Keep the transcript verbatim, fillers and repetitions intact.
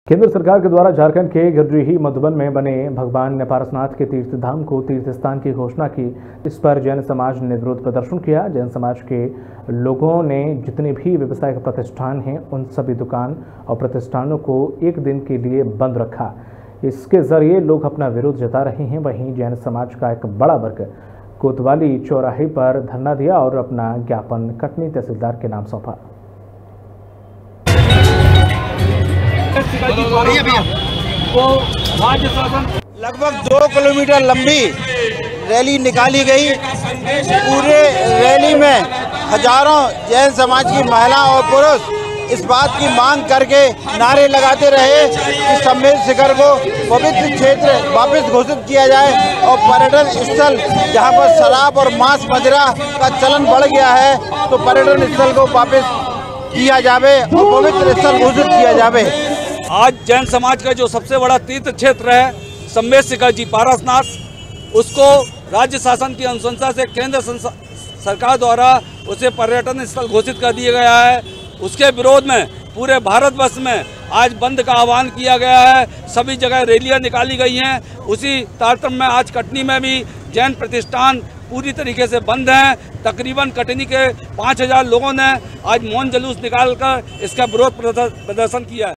केंद्र सरकार के द्वारा झारखंड के गिरिडीह मधुबन में बने भगवान पारसनाथ के तीर्थ धाम को तीर्थ स्थान की घोषणा की। इस पर जैन समाज ने विरोध प्रदर्शन किया। जैन समाज के लोगों ने जितने भी व्यवसायिक प्रतिष्ठान हैं उन सभी दुकान और प्रतिष्ठानों को एक दिन के लिए बंद रखा। इसके जरिए लोग अपना विरोध जता रहे हैं। वहीं जैन समाज का एक बड़ा वर्ग कोतवाली चौराहे पर धरना दिया और अपना ज्ञापन कटनी तहसीलदार के नाम सौंपा। वो राज्य शासन लगभग दो किलोमीटर लंबी रैली निकाली गई। पूरे रैली में हजारों जैन समाज की महिला और पुरुष इस बात की मांग करके नारे लगाते रहे कि सम्मेलन शिखर को पवित्र क्षेत्र वापस घोषित किया जाए और पर्यटन स्थल जहां पर शराब और मांस मदिरा का चलन बढ़ गया है तो पर्यटन स्थल को वापस किया जावे और पवित्र स्थल घोषित किया जावे। आज जैन समाज का जो सबसे बड़ा तीर्थ क्षेत्र है सम्मेलन शिखर जी पारसनाथ, उसको राज्य शासन की अनुशंसा से केंद्र सरकार द्वारा उसे पर्यटन स्थल घोषित कर दिया गया है। उसके विरोध में पूरे भारतवर्ष में आज बंद का आह्वान किया गया है। सभी जगह रैलियां निकाली गई हैं। उसी तारतम्य में आज कटनी में भी जैन प्रतिष्ठान पूरी तरीके से बंद हैं। तकरीबन कटनी के पाँच हजार लोगों ने आज मौन जुलूस निकालकर इसका विरोध प्रदर्शन किया है।